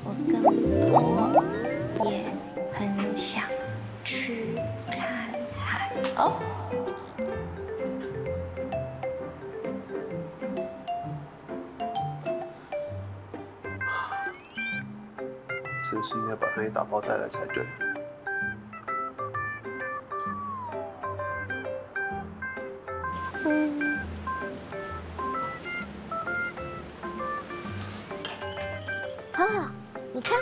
我跟婆也很想去看海哦。 真是应该把他一打包带来才对。 婆，你看，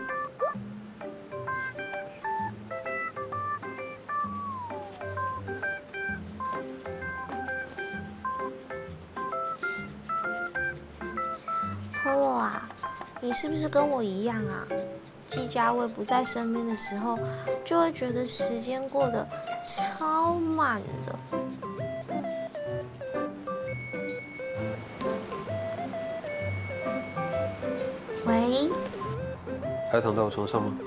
婆啊，你是不是跟我一样啊？季家卫不在身边的时候，就会觉得时间过得超慢的。喂？ 还躺在我床上吗？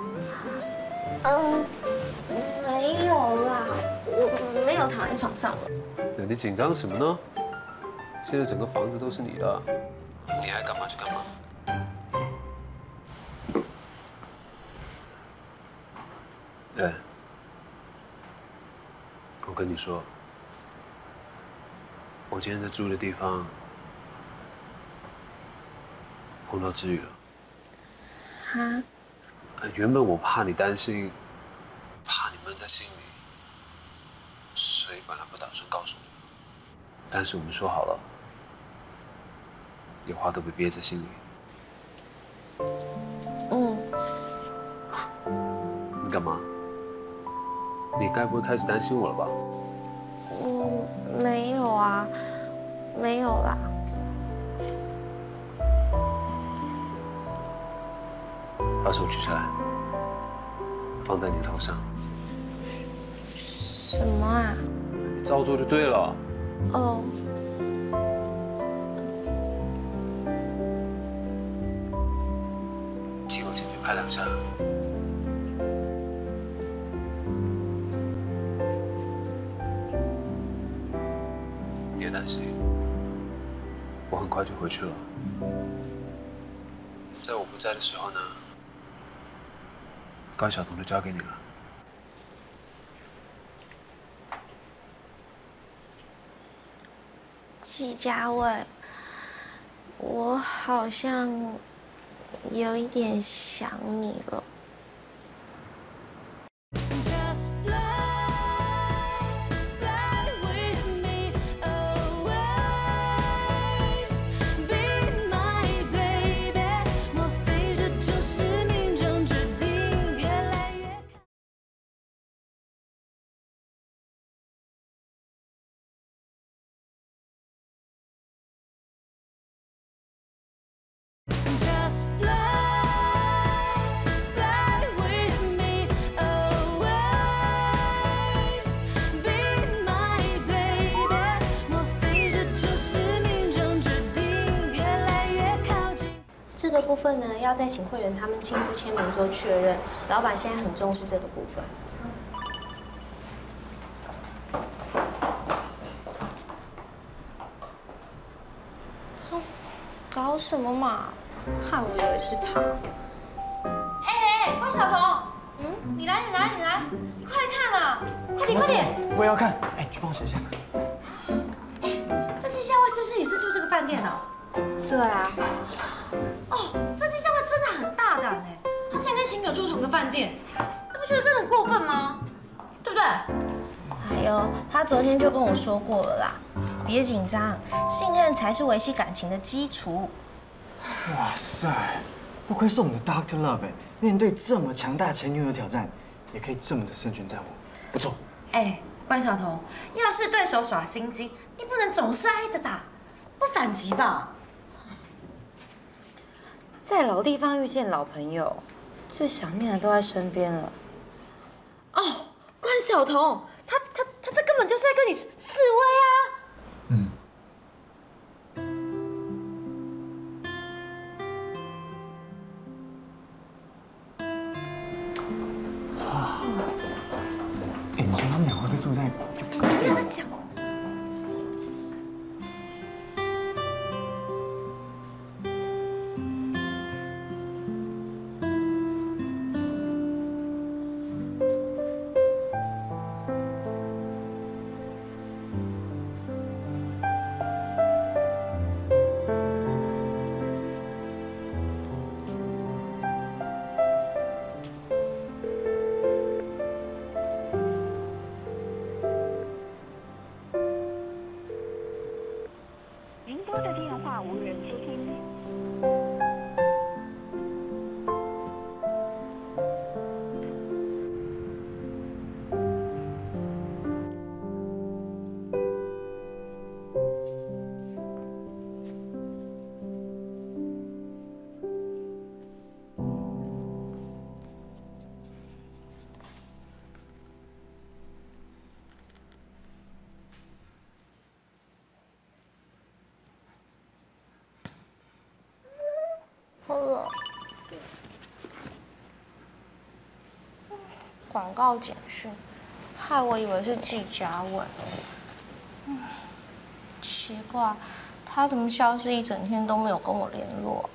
没有啦，我没有躺在床上了。 那你紧张什么呢？现在整个房子都是你的，你爱干嘛就干嘛。哎，我跟你说，我今天在住的地方碰到志宇了。 哈？ 原本我怕你担心，怕你闷在心里，所以本来不打算告诉你。但是我们说好了，有话都别憋在心里。你干嘛？你该不会开始担心我了吧？ 没有啊，没有啦。 把手举起来，放在你的头上。 什么啊？ 你照做就对了。 哦。 替我前面拍2下。别担心，我很快就回去了。在我不在的时候呢，关晓彤就交给你了。 季家卫，我好像有一点想你了。这个部分呢，要再请会员他们亲自签名做确认。老板现在很重视这个部分。搞什么嘛？害我以为是他。 关晓彤，你来，你快来看啊！快点！ 我也要看。哎，你去帮我写一下。 这季夏卫是不是也是住这个饭店的？ 对啊。 哦，这季夏卫真的很大胆哎，他竟然跟秦淼住同个饭店，你不觉得真的很过分吗？对不对？ 还有，他昨天就跟我说过了啦，别紧张，信任才是维系感情的基础。 哇塞，不愧是我们的 Dr. Love 哎，面对这么强大前女友的挑战，也可以这么的胜券在握，不错。 哎，关晓彤，要是对手耍心机，你不能总是挨着打，不反击吧？在老地方遇见老朋友，最想念的都在身边了。哦，关晓彤，他这根本就是在跟你示威啊！ 哇，哎，你说他们俩会不会住在就隔壁？ 不要再讲了。 广告简讯，害我以为是季家伟。奇怪，他怎么消失一整天都没有跟我联络？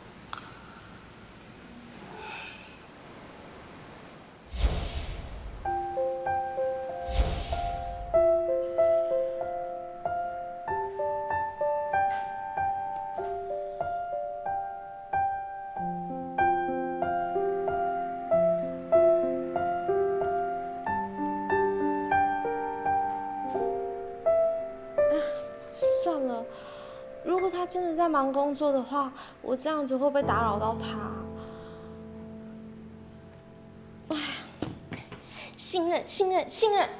算了，如果他真的在忙工作的话，我这样子会不会打扰到他？哎，信任，信任，信任。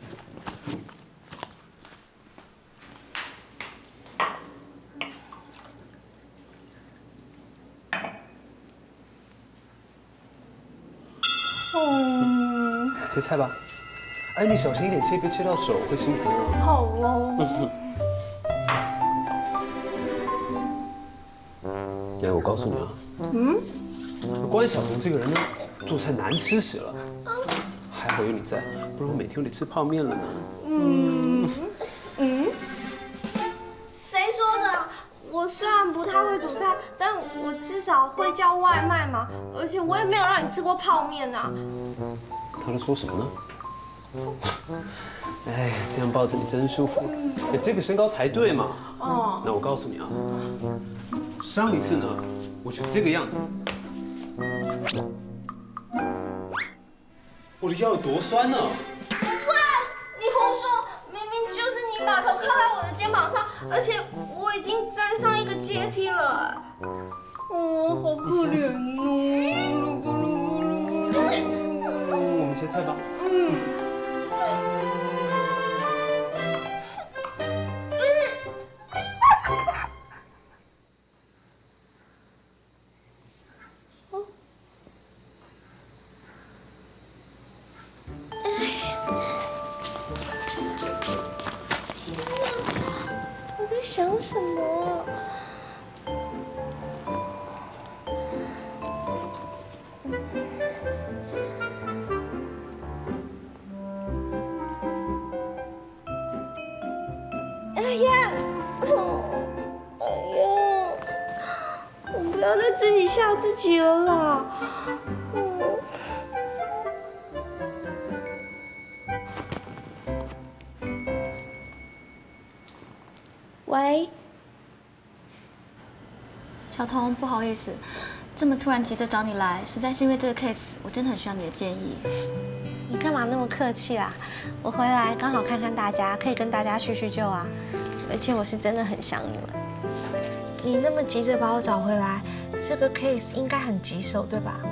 切菜吧。哎，你小心一点切，别切到手，会心疼哦。 好哦。 哎，我告诉你啊，关晓彤这个人呢，做菜难吃死了。还好有你在，不然我每天都得吃泡面了呢。 谁说的？我虽然不太会煮菜，但我至少会叫外卖嘛。而且我也没有让你吃过泡面啊。 他在说什么呢？哎，这样抱着你真舒服。哎，这个身高才对嘛。哦。那我告诉你啊，上一次呢，我就这个样子。我的腰有多酸呢？ 喂，你胡说！明明就是你把头靠在我的肩膀上，而且我已经站上一个阶梯了。哦，好可怜哦！ 我们切菜吧。 我在想什么？哎呀，哎呀，我不要再自己吓自己了啦。喂， 小彤，不好意思，这么突然急着找你来，实在是因为这个 case， 我真的很需要你的建议。 你干嘛那么客气啦？我回来刚好看看大家，可以跟大家叙叙旧啊。而且我是真的很想你们。你那么急着把我找回来，这个 case 应该很棘手，对吧？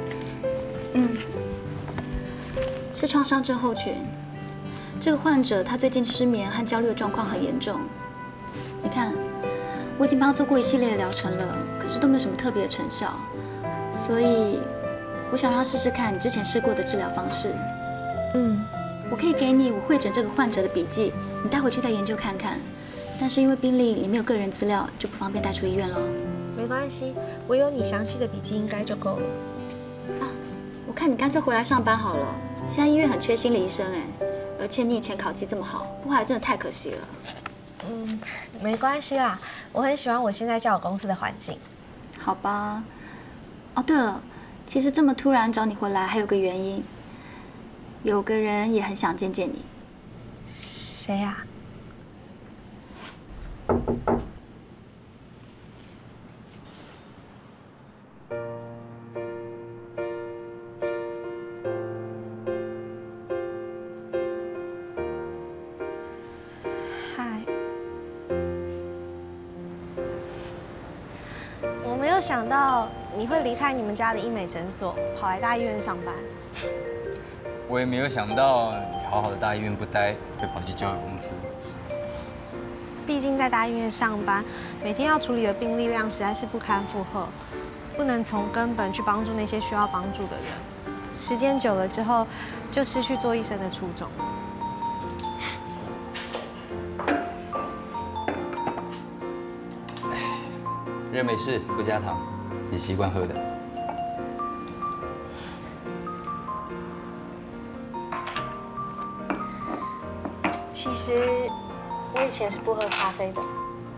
是创伤症候群。这个患者他最近失眠和焦虑的状况很严重。你看，我已经帮他做过一系列的疗程了，可是都没有什么特别的成效，所以我想让他试试看你之前试过的治疗方式。我可以给你我会诊这个患者的笔记，你带回去再研究看看。但是因为病历里面有个人资料，就不方便带出医院了。 没关系，我有你详细的笔记应该就够了。 啊，我看你干脆回来上班好了。现在医院很缺心理医生哎，而且你以前考绩这么好，不回来真的太可惜了。 没关系啦，我很喜欢我现在交友公司的环境。 好吧。哦，对了，其实这么突然找你回来还有个原因，有个人也很想见见你。 谁呀？我没有想到你会离开你们家的医美诊所，跑来大医院上班。 我也没有想到你好好的大医院不待，会跑去交友公司。 毕竟在大医院上班，每天要处理的病例量实在是不堪负荷，不能从根本去帮助那些需要帮助的人。时间久了之后，就失去做医生的初衷。 热美式不加糖，你习惯喝的。 其实我以前是不喝咖啡的，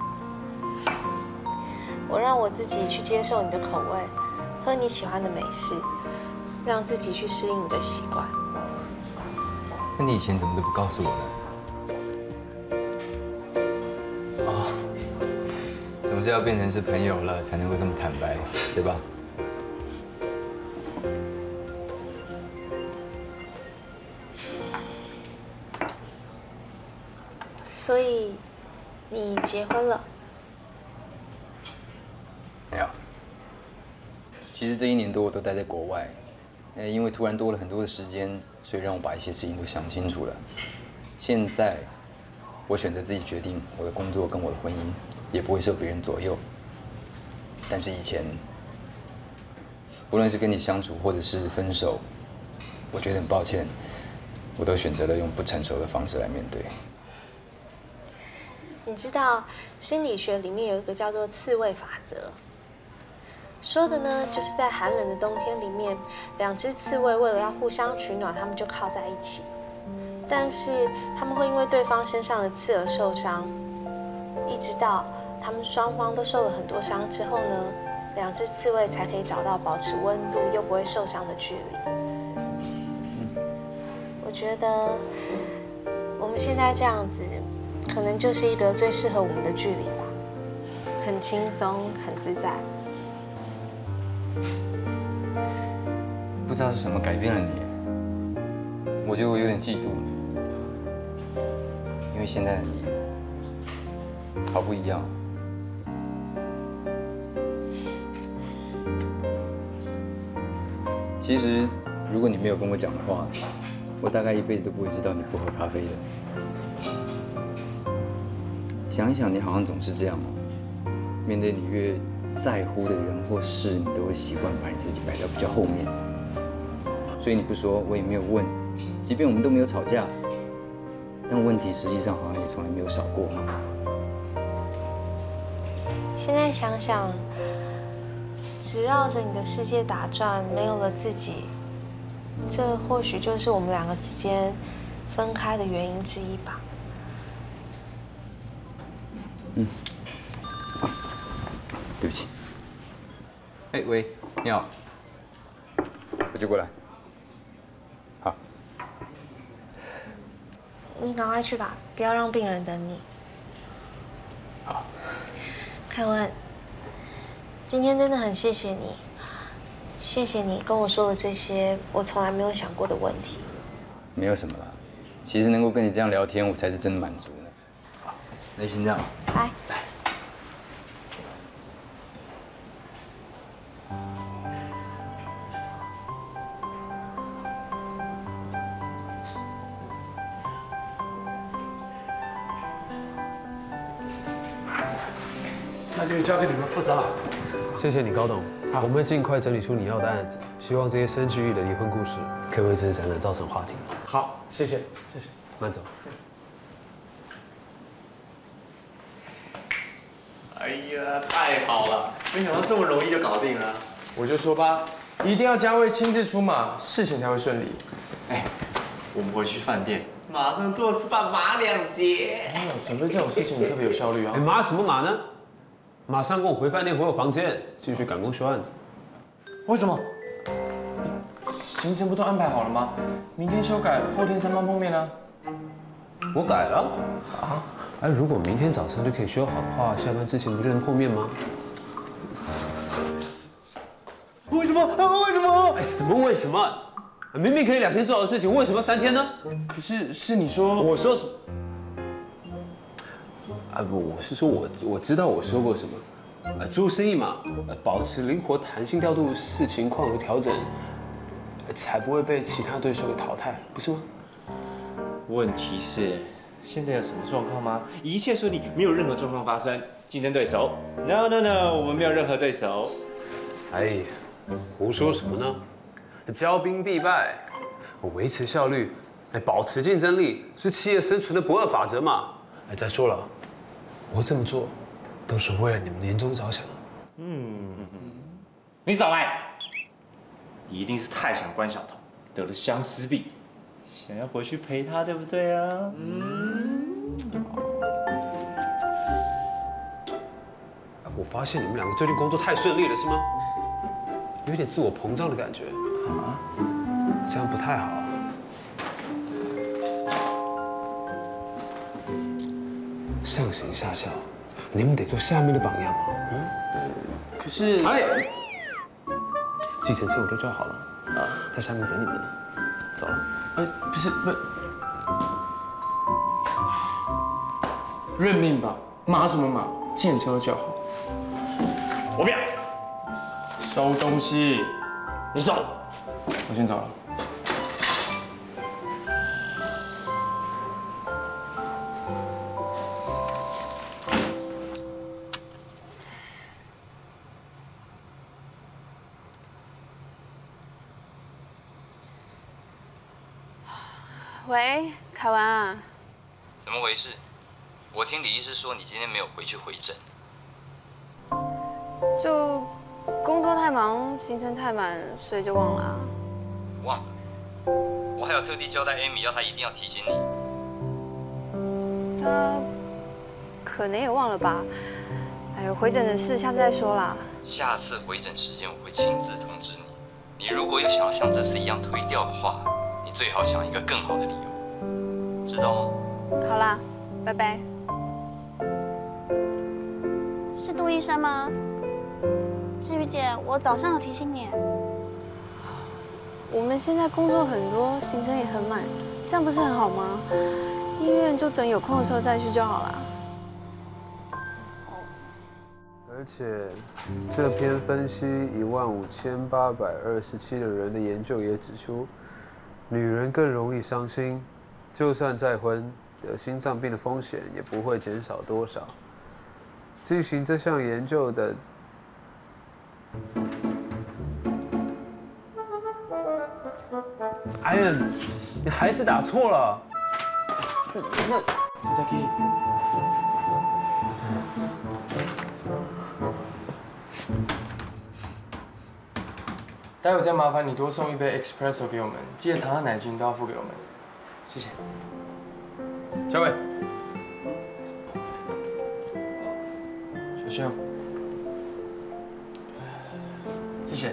我让我自己去接受你的口味，喝你喜欢的美式，让自己去适应你的习惯。 那你以前怎么都不告诉我呢？哦，总是要变成是朋友了，才能够这么坦白，对吧？ 所以，你结婚了？ 没有。其实这1年多我都待在国外，因为突然多了很多的时间，所以让我把一些事情都想清楚了。现在，我选择自己决定我的工作跟我的婚姻，也不会受别人左右。但是以前，不论是跟你相处或者是分手，我觉得很抱歉，我都选择了用不成熟的方式来面对。 你知道心理学里面有一个叫做刺猬法则，说的呢就是在寒冷的冬天里面，2只刺猬为了要互相取暖，它们就靠在一起。但是他们会因为对方身上的刺而受伤，一直到他们双方都受了很多伤之后呢，2只刺猬才可以找到保持温度又不会受伤的距离。我觉得我们现在这样子，可能就是一个最适合我们的距离吧，很轻松，很自在。 不知道是什么改变了你，我觉得我有点嫉妒，因为现在的你好不一样。其实，如果你没有跟我讲的话，我大概一辈子都不会知道你不喝咖啡的。想一想，你好像总是这样哦。面对你越在乎的人或事，你都会习惯把你自己摆到比较后面。所以你不说，我也没有问。即便我们都没有吵架，但问题实际上好像也从来没有少过。 现在想想，只绕着你的世界打转，没有了自己，这或许就是我们2个之间分开的原因之一吧。 对不起。哎，喂，你好，我就过来。好， 你赶快去吧，不要让病人等你。 好。 凯文，今天真的很谢谢你，谢谢你跟我说了这些我从来没有想过的问题。 没有什么啦，其实能够跟你这样聊天，我才是真的满足呢。好，那就先这样。 来。 那就交给你们负责了。 谢谢你，高董。我们会尽快整理出你要的案子，希望这些深具意的离婚故事可以为这次展览造成话题。 好，谢谢，谢谢。 慢走。 哎呀，太好了！没想到这么容易就搞定了。 我就说吧，一定要嘉惠亲自出马，事情才会顺利。 哎，我们回去饭店，马上做 SPA 马2节。 准备这种事情特别有效率啊！ 马什么马呢？马上跟我回饭店，回我房间，继续赶工修案子。 为什么？行程不都安排好了吗？明天修改，后天上班碰面啊。 我改了啊？哎，如果明天早上就可以修好的话，下班之前不就能碰面吗？ 为什么？为什么？ 哎，什么为什么？明明可以2天做好的事情，为什么3天呢？ 可是你说， 我说什么？啊不，我是说我知道我说过什么。做生意嘛，保持灵活弹性调度，视情况和调整，才不会被其他对手给淘汰，不是吗？ 问题是，现在有什么状况吗？一切顺利，没有任何状况发生。竞争对手 ？No No No， 我们没有任何对手。 哎，胡说什么呢？骄兵必败，维持效率，保持竞争力是企业生存的不二法则嘛。哎，再说了，我这么做都是为了你们年终着想。 你少来！你一定是太想关晓彤，得了相思病，想要回去陪她，对不对啊？ 我发现你们两个最近工作太顺利了，是吗？有点自我膨胀的感觉啊，这样不太好。上行下效，你们得做下面的榜样啊。 可是， 哎，计程车我都叫好了，在下面等你们呢。走了。 不是，认命吧，马什么马，计程车叫好。我不要，收东西，你收，我先走了。 喂，凯文啊， 怎么回事？我听李医师说你今天没有回去回诊。 就工作太忙，行程太满，所以就忘了啊。 忘了？我还有特地交代 Amy， 要她一定要提醒你。 他可能也忘了吧。哎呦，回诊的事下次再说啦。 下次回诊时间我会亲自通知你。你如果有想要像这次一样推掉的话，你最好想一个更好的理由，知道吗？ 好啦，拜拜。 是杜医生吗？志宇姐，我早上有提醒你。 我们现在工作很多，行程也很满，这样不是很好吗？医院就等有空的时候再去就好了。 而且，这篇分析15827的人的研究也指出，女人更容易伤心，就算再婚，得心脏病的风险也不会减少多少。进行这项研究的艾恩，你还是打错了。那再可以。待会再麻烦你多送一杯 espresso 给我们，记得糖和奶精都要付给我们，谢谢。嘉伟，小心哦。谢谢。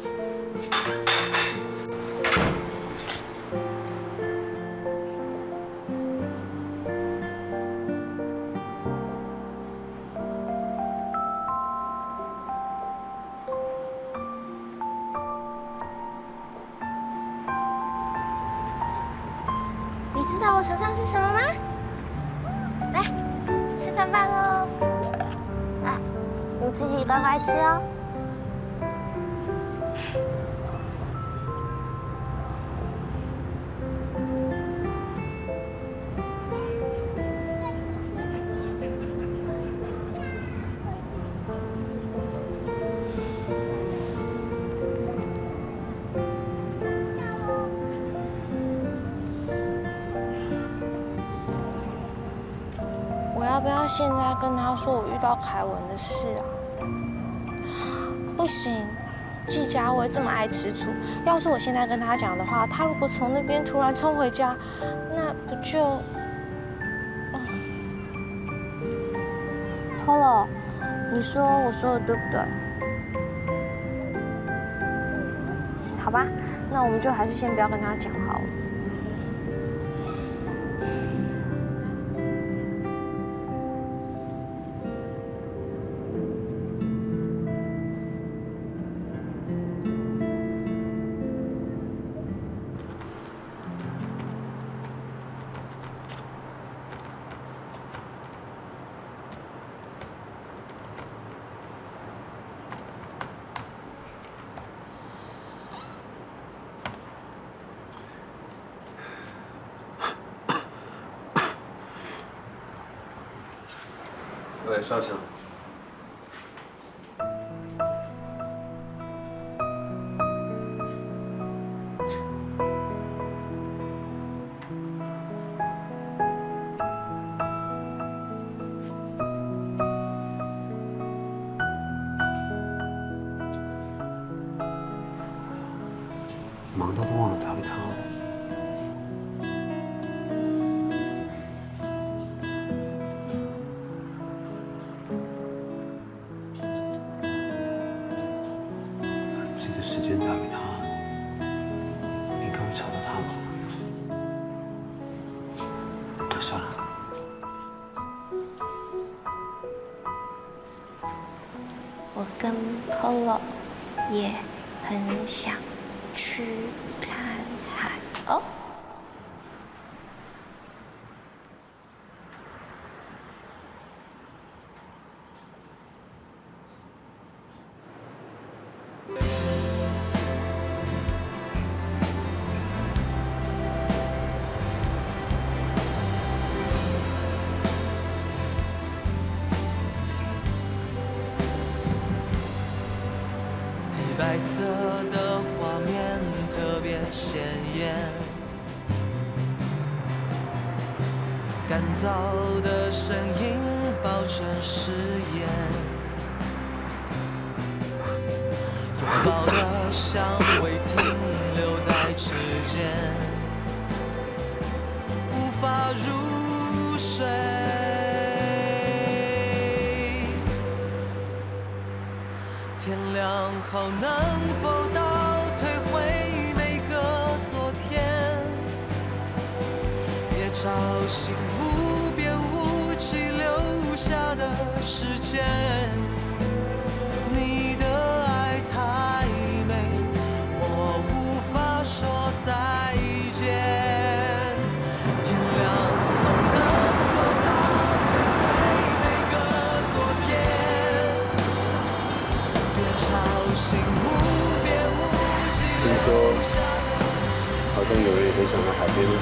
你知道我手上是什么吗？来，吃饭饭喽！啊，你自己乖乖吃哦。要不要现在跟他说我遇到凯文的事啊？不行，季家伟这么爱吃醋，要是我现在跟他讲的话，他如果从那边突然冲回家，那不就？Polo， 你说我说的对不对？好吧，那我们就还是先不要跟他讲好了。 喂，少强。忙到都忘了打给他了。 跟 Polo 也很想去看海哦。 白色的画面特别鲜艳，干燥的声音保存誓言，拥抱的香味停留在指尖，无法入睡。天亮后能否倒退回每个昨天？别吵醒无边无际留下的时间。你的爱太美，我无法说再见。天亮后能否倒退回每个昨天？ 听说好像有人也很想来海边呢。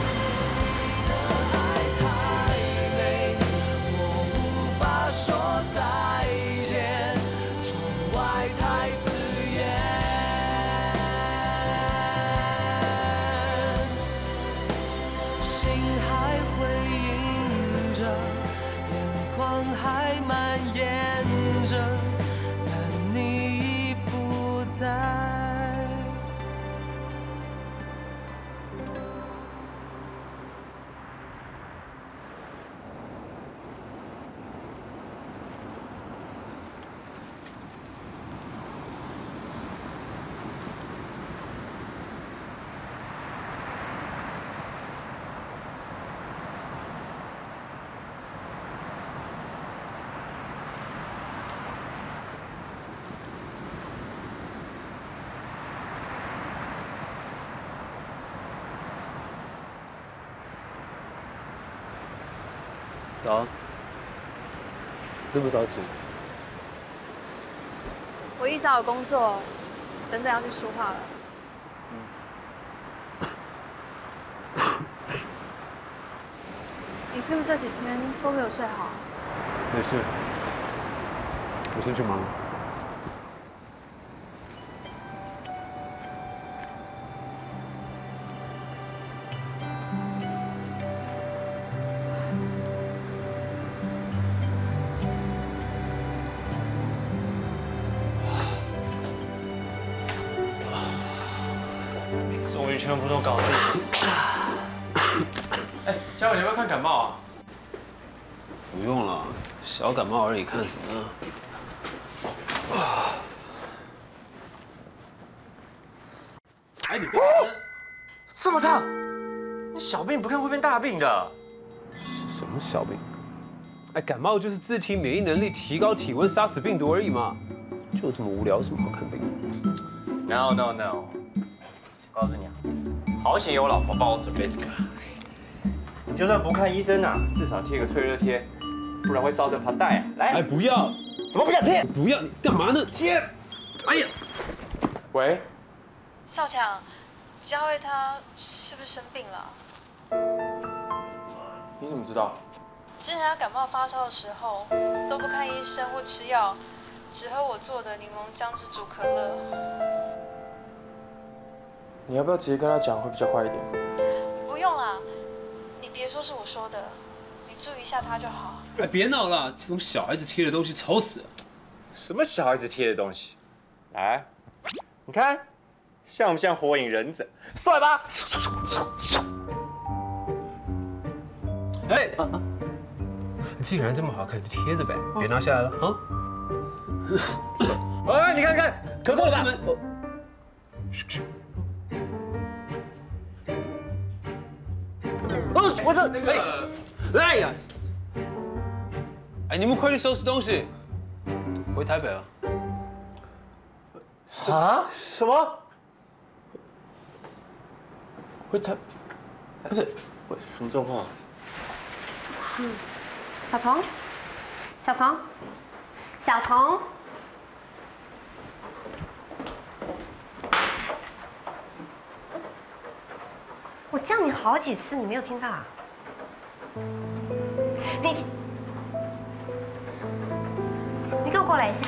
心还会映着，眼眶还蔓延着。 早，这么早起？ 我一早有工作，等等要去书画了。你是不是这几天都没有睡好？ 没事，我先去忙。 终于全部都搞定了。哎，嘉伟，你要不要看感冒啊？ 不用了，小感冒而已，看什么呢？哎，你别这么烫，你小病不看会变大病的。 什么小病？哎，感冒就是自体免疫能力提高，体温杀死病毒而已嘛，就这么无聊，有什么好看病的 ？No No No， 我告诉你啊，好险有我老婆帮我准备这个。你就算不看医生啊，至少贴个退热贴，不然会烧成盘带啊。来， 哎，不要， 怎么不想贴？ 不要，你干嘛呢？ 贴！ 哎呀， 喂， 少强，嘉慧她是不是生病了？ 你怎么知道？ 之前她感冒发烧的时候都不看医生或吃药，只喝我做的柠檬姜汁煮可乐。 你要不要直接跟他讲，会比较快一点？ 不用啦，你别说是我说的，你注意一下他就好。 哎，别闹了，这种小孩子贴的东西丑死了。 什么小孩子贴的东西？来，你看，像不像火影忍者？帅吧？ 哎，既然这么好看，就贴着呗，别拿下来了啊！ 哎，你看看，咳嗽了吧？ 我这那个，哎呀，哎，你们快去收拾东西，回台北了。 啊？什么？会太？不是，什么状况啊？ 小童，小童，小童，我叫你好几次，你没有听到啊？你给我过来一下。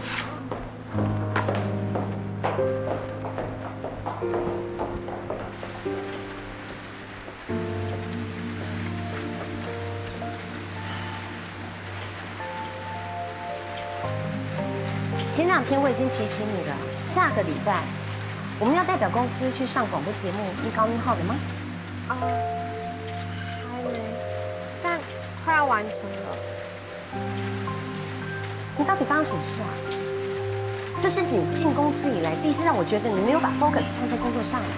前2天我已经提醒你了，下个礼拜我们要代表公司去上广播节目《艺高一号》的吗？ 还没，但快要完成了。 你到底发生什么事啊？这是你进公司以来第一次让我觉得你没有把 focus 放在工作上。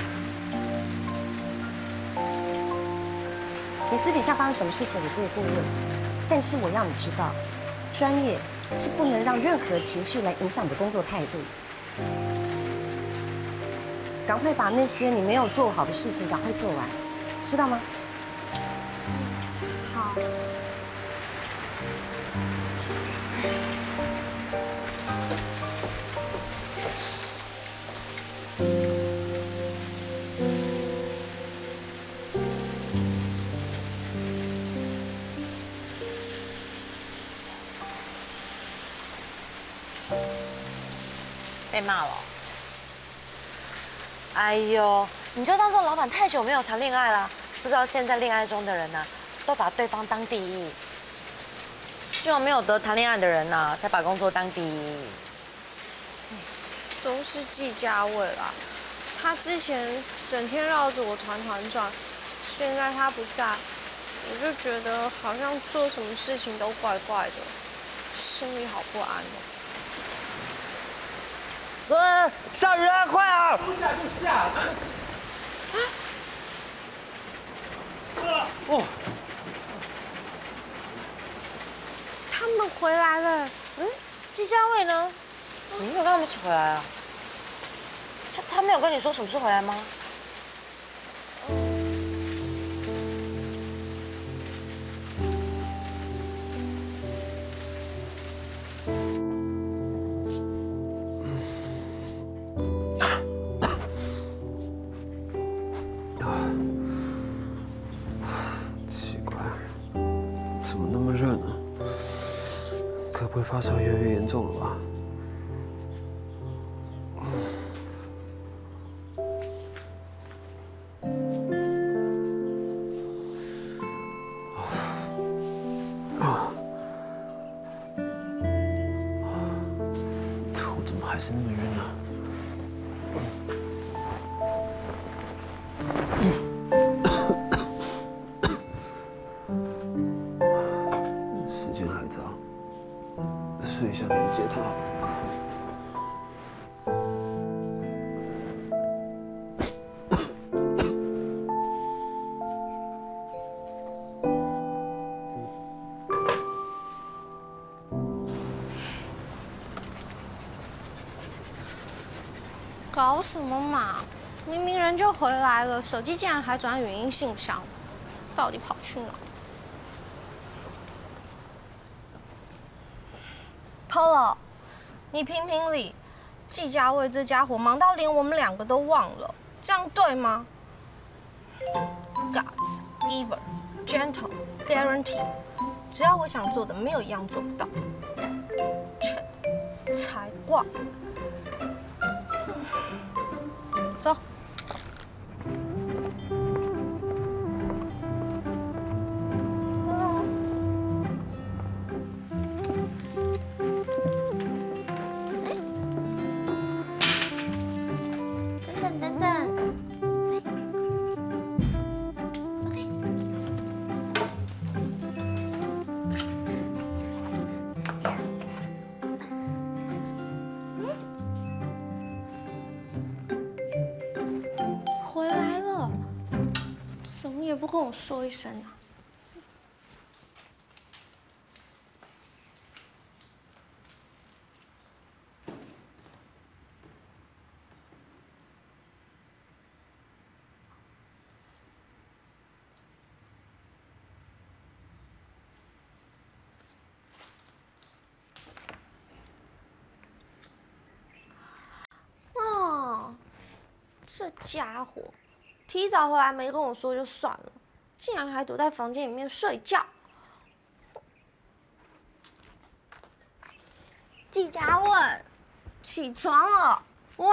你私底下发生什么事情我不会过问，但是我要你知道，专业是不能让任何情绪来影响你的工作态度。赶快把那些你没有做好的事情赶快做完，知道吗？ 好。 被骂了。哎呦，你就当做老板太久没有谈恋爱了，不知道现在恋爱中的人呢，都把对方当第一，只有没有得谈恋爱的人呢，才把工作当第一。 都是季家伟啦，他之前整天绕着我团团转，现在他不在，我就觉得好像做什么事情都怪怪的，心里好不安哦。 下雨了，快啊！ 不下就下， 哦，他们回来了。 季家伟呢？怎么没有跟他们一起回来啊？他没有跟你说什么时候回来吗？ 奇怪，怎么那么热呢？该不会发烧越来越严重了吧？头怎么还是那么晕啊？时间还早，睡一下再去接他好了。 搞什么嘛！明明人就回来了，手机竟然还转语音信箱，到底跑去哪？Polo， 你评评理，季家伟这家伙忙到连我们2个都忘了，这样对吗 ？Guts, Ever, Gentle, Guarantee， 只要我想做的，没有一样做不到。切，才怪！走。等等。回来了，怎么也不跟我说一声啊？ 这家伙，提早回来没跟我说就算了，竟然还躲在房间里面睡觉。季佳问，起床了，喂，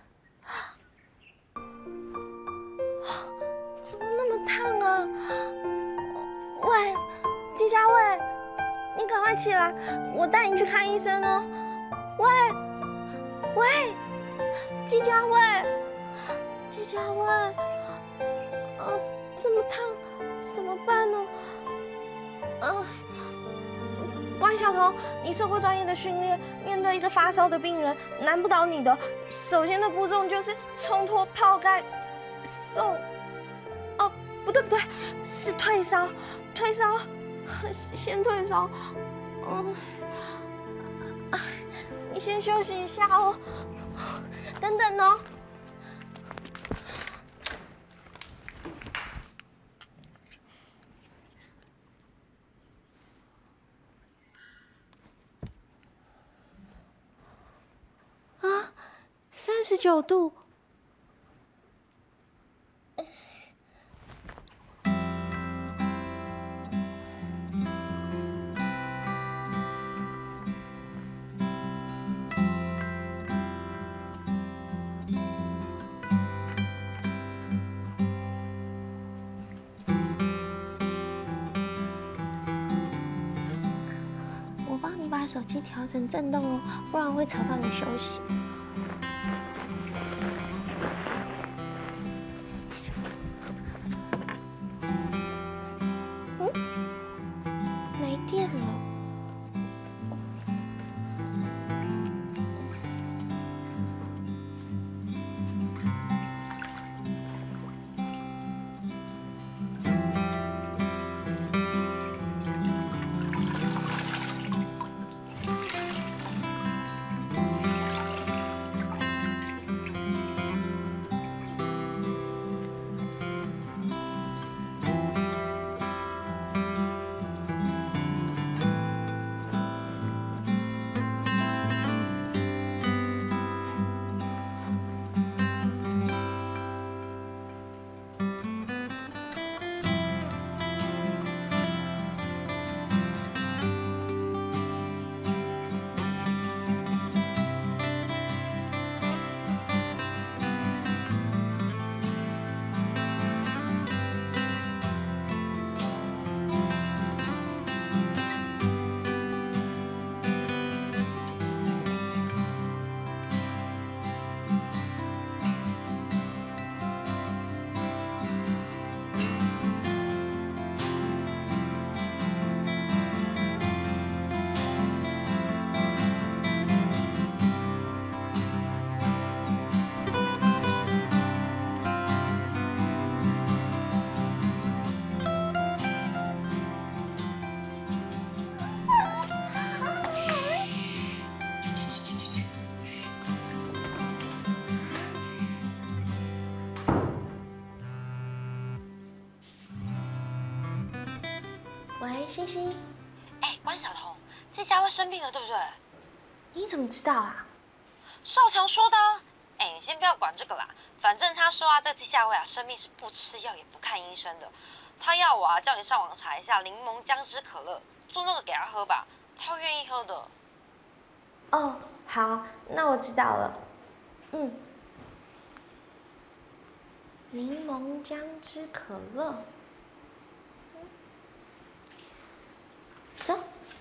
怎么那么烫啊？喂，季佳问，你赶快起来，我带你去看医生哦。喂，季佳问。季佳问，这么烫，怎么办呢？关小彤，你受过专业的训练，面对一个发烧的病人，难不倒你的。首先的步骤就是冲脱、泡干、送。哦，不对，是退烧，先退烧。你先休息一下哦，等等哦。39度。我帮你把手机调成震动哦，不然会吵到你休息。没电了。喂，星星。 哎，关晓彤，这家伙生病了，对不对？ 你怎么知道啊？ 少强说的。哎，你先不要管这个啦，反正他说啊，这季夏薇啊生病是不吃药也不看医生的。他要我啊叫你上网查一下柠檬姜汁可乐，做那个给他喝吧，他会愿意喝的。 哦，好，那我知道了。柠檬姜汁可乐。走。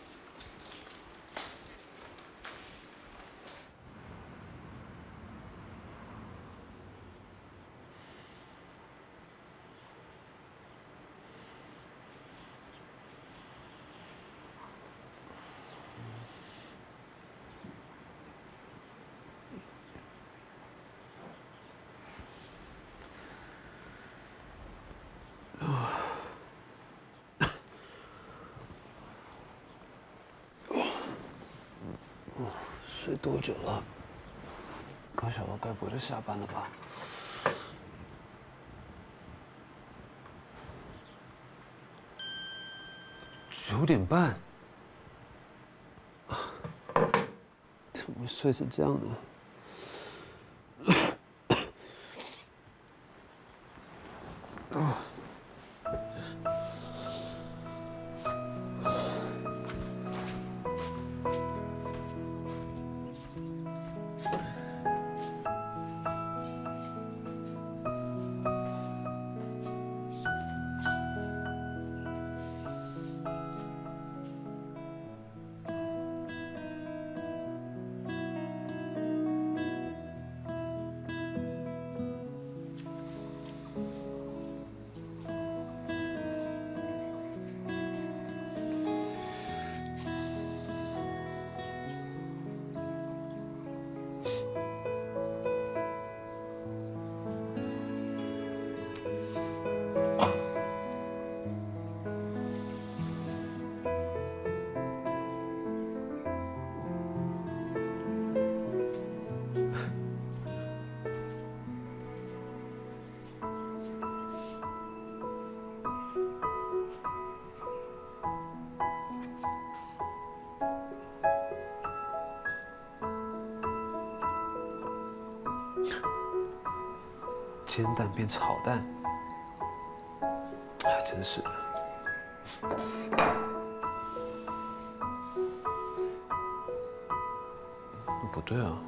睡多久了？高小楼该不会都下班了吧？9点半，怎么会睡成这样呢？ 煎蛋变炒蛋，哎，真是的。不对啊，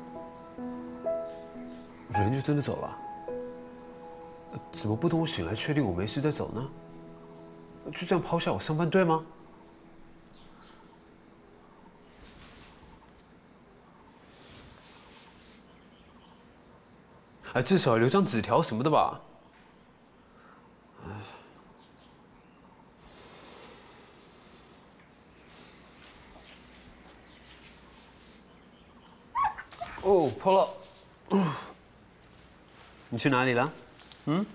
人就真的走了？怎么不等我醒来确定我没事再走呢？就这样抛下我上班对吗？哎，至少留张纸条什么的吧。哦，跑了。你去哪里了？嗯？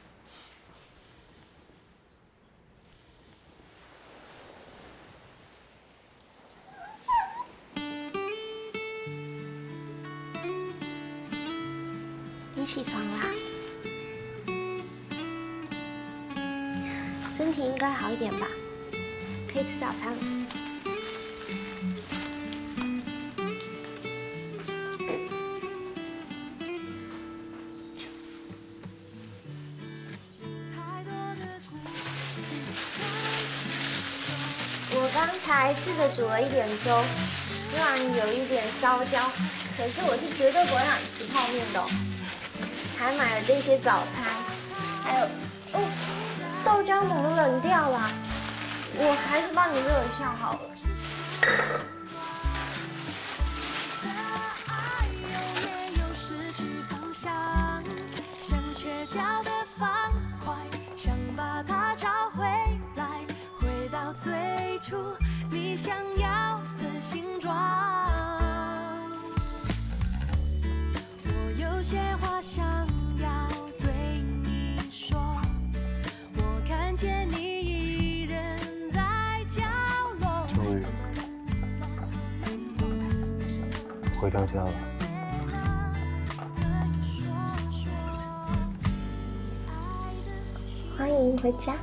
你起床啦？身体应该好一点吧？可以吃早餐了。我刚才试着煮了一点粥，虽然有一点烧焦，可是我是绝对不会让你吃泡面的哦。还买了这些早餐，还有，豆浆怎么冷掉了？我还是帮你热一下好了。 最初你想要的形状，我有些话想要对你说，我看见你一人在角落。 终于回到家了。 欢迎回家。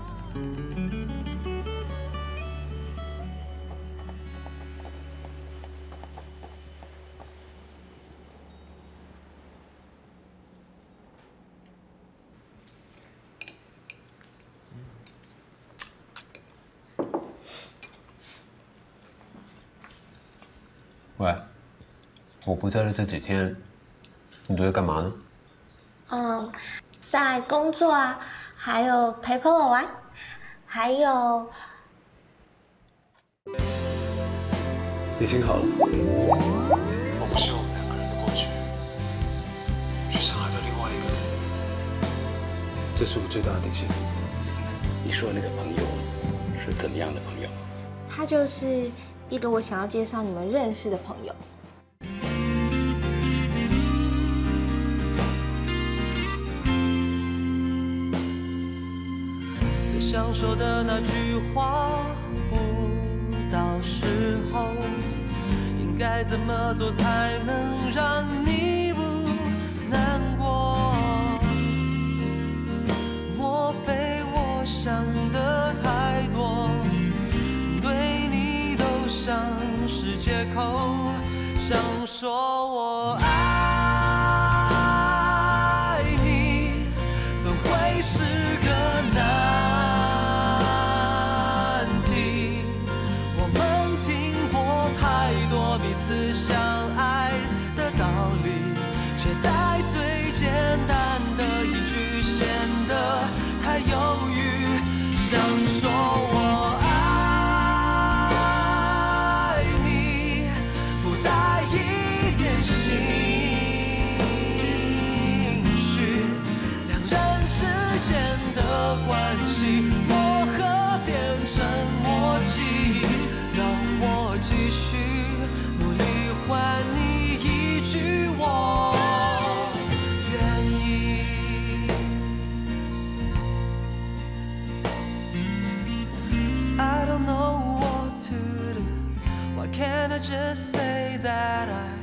喂，我不在的这几天，你都在干嘛呢？ 在工作啊，还有陪朋友玩，还有已经好了。我不是我们两个人的过去，去伤害到另外一个人，这是我最大的底线。 你说的那个朋友是怎么样的朋友？ 他就是一个我想要介绍你们认识的朋友。 最想说的那句话，不到时候应该怎么做才能让你不难过？莫非我想的太多？对你都像是借口，想说我爱你，总会是个难题。我们听过太多彼此相爱的道理，却在最简单的一句显得太犹豫，想说我爱你，不带一点心虚，两人之间的关系磨合变成默契，让我继续努力换你一句我愿意。I don't know what to do. Why can't I just say that I